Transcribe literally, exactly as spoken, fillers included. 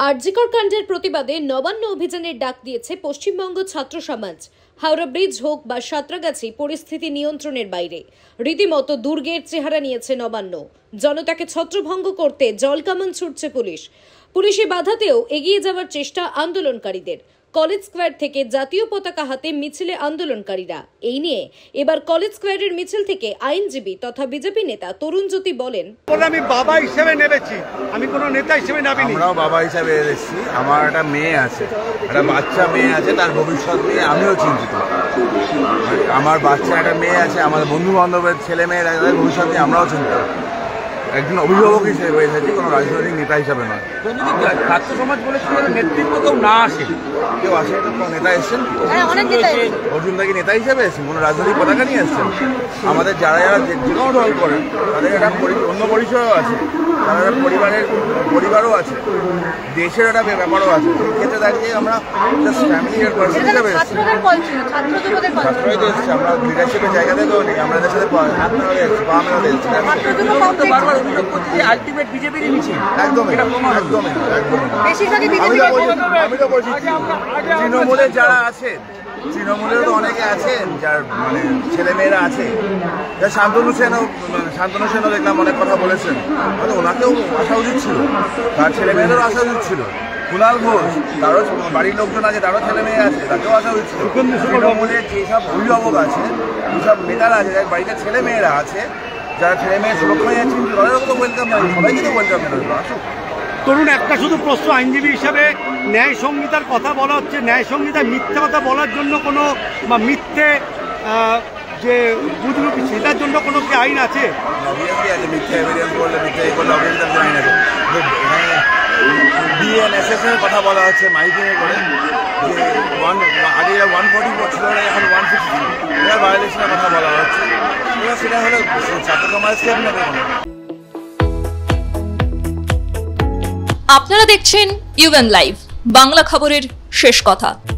আরজিকর কাণ্ডের প্রতিবাদে নবান্ন অভিযানের ডাক দিয়েছে পশ্চিমবঙ্গ ছাত্র সমাজ। হাওড়া ব্রিজ হোক বা সাঁতরাগাছি পরিস্থিতি নিয়ন্ত্রণের বাইরে, রীতিমতো দুর্গের চেহারা নিয়েছে নবান্ন। জনতাকে ছত্রভঙ্গ করতে জলকামান ছুটছে পুলিশ। পুলিশি বাধাতেও এগিয়ে যাওয়ার চেষ্টা আন্দোলনকারীদের। কলেজ স্কোয়ার থেকে জাতীয় পতাকা হাতে মিছিলে আন্দোলনকারীরা। এই নিয়ে এবার কলেজ স্কোয়ারের মিছিল থেকে আইনজীবী তথা বিজেপি নেতা তরুণ জ্যোতি বলেন, আমি বাবা হিসেবে নেমেছি, আমি কোনো নেতা হিসেবে নামিনি। আমরাও বাবা হিসেবে এসেছি। আমার একটা মেয়ে আছে, একটা বাচ্চা মেয়ে আছে, তার ভবিষ্যৎ নিয়ে আমিও চিন্তিত। আমার বাচ্চা একটা মেয়ে আছে, আমার বন্ধু বান্ধবের ছেলে মেয়ের ভবিষ্যৎ নিয়ে আমরাও চিন্তিত। একজন অভিভাবক হিসেবে এসেছি, কোনো রাজনৈতিক নেতা হিসাবে নয়। ছাত্র সমাজ বলেছে নেতৃত্ব কেউ না আসে, কেউ আসে, কোনো নেতা এসছেন? অর্জুন দাকে নেতা হিসেবে এসেছেন, কোনো রাজনৈতিক পতাকা নিয়ে এসছেন? আমাদের যারা যারা যে কোনো দল করেন তাদের একটা অন্য পরিচয়ও আছে, তাদের পরিবারের পরিবারও আছে, দেশের একটা ব্যাপারও আছে। সেক্ষেত্রে দাঁড়িয়ে আমরা জাস্ট ফ্যামিলির পার্সন হিসেবে এসেছি। ছাত্রই তো এসেছি, আমরা লিডারশিপের জায়গা থেকেও নেই, আমরা এদের সাথে হাত মেলাতে এসেছি, পা মেলাতে এসেছি। আলটিমেট বিজেপির মিছিল একদম একদম আমি তো বলছি তৃণমূলের যারা আছেন, তৃণমূলেরও তো অনেকে আছেন যার মানে ছেলেমেয়েরা আছে। শান্তনু সেনও শান্তনু সেনও দেখলাম অনেক কথা বলেছেন, হয়তো ওনাকেও আসা উচিত ছিল, তার ছেলেমেয়েদেরও আসা উচিত ছিল। কুণাল ঘোষ, তারও বাড়ির লোকজন আছে, তারও ছেলে মেয়ে আছে, তাকেও আসা উচিত ছিল। তৃণমূলের যেসব অভিভাবক আছে, যেসব নেতারা আছে, যার বাড়িতে ছেলে মেয়েরা আছে, যারা ছেলে মেয়ের সুরক্ষায় আছেন, তাদেরও তো ওয়েলকাম জানাই, সবাইকে তো ওয়েলকাম জানাই। আসুক। তরুণ, একটা শুধু প্রশ্ন, আইনজীবী হিসাবে ন্যায় সংহিতার কথা বলা হচ্ছে, ন্যায় সংহিতায় মিথ্যে কথা বলার জন্য কোনো বা মিথ্যে যে বুঝরুপি, সেটার জন্য কোনো কি আইন আছে? অবভিয়াসলি আছে, মিথ্যে এভিডেন্স করলে মিথ্যে এই করলে অবভিয়াসলি তার আইন আছে। বিএনএসএস এর কথা বলা হচ্ছে মাইকিংয়ে করে, যে ওয়ান আগে ওয়ান ফোর্টি ছিল, এখন ওয়ান ফিফটি এর ভায়োলেশনের কথা বলা হচ্ছে। এবার সেটা হলো ছাত্র সমাজকে আপনাদের আপনারা দেখছেন ইউএন লাইভ, বাংলা খবরের শেষ কথা।